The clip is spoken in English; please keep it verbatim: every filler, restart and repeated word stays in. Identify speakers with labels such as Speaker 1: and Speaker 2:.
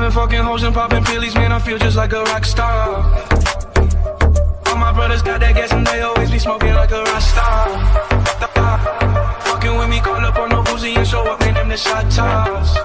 Speaker 1: been fucking hoes and popping pillies, man, I feel just like a rock star. All my brothers got that gas and they always be smoking like a rock star. Fucking with me, call up on no Uzi and show up, man, them the shot toss.